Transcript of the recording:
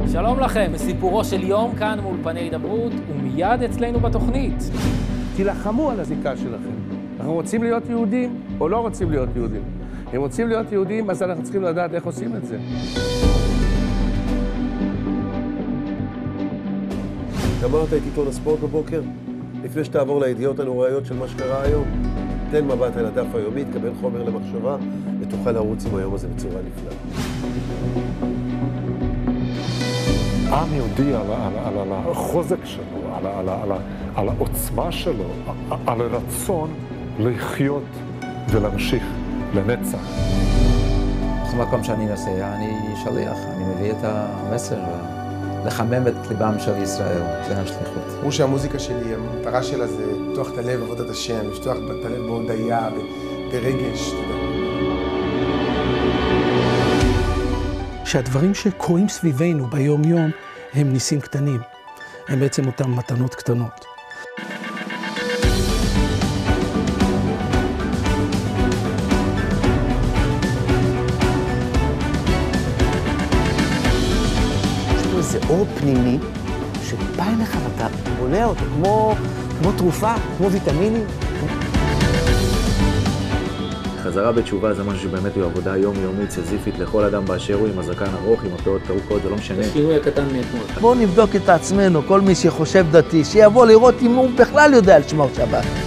שלום לכם, סיפורו של יום כאן מאולפני הידברות, ומיד אצלנו בתוכנית. תילחמו על הזיקה שלכם. אנחנו רוצים להיות יהודים או לא רוצים להיות יהודים? אם רוצים להיות יהודים, אז אנחנו צריכים לדעת איך עושים את זה. גמרת את עיתון הספורט בבוקר? לפני שתעבור לידיעות הנוראיות של מה שקרה היום, תן מבט על הדף היומי, תקבל חומר למחשבה, ותוכל לרוץ עם היום הזה בצורה נפלאה. עם יהודי על החוזק שלו, על העוצמה שלו, על הרצון לחיות ולהמשיך לנצח. בכל מקום שאני נוסע, אני שליח, אני מביא את המסר, לחמם את ליבם של ישראל, זה השליחות. אמרו שהמוזיקה שלי, המטרה שלה זה לפתוח את הלב עבודת השם, לפתוח את הלב בהודיה, ברגש. שהדברים שקורים סביבנו ביום-יום הם ניסים קטנים, הם בעצם אותם מתנות קטנות. יש פה איזה אור פנימי שבא אליך ואתה בולע אותו כמו תרופה, כמו ויטמינים. חזרה בתשובה זה משהו שבאמת הוא עבודה יומיומית, סזיפית לכל אדם באשר הוא, עם הזקן ארוך, עם הפאות קרוקות, זה לא משנה. השינוי הקטן מאתמול. בואו נבדוק את עצמנו, כל מי שחושב דתי, שיבוא לראות אם הוא בכלל יודע לשמור שבת.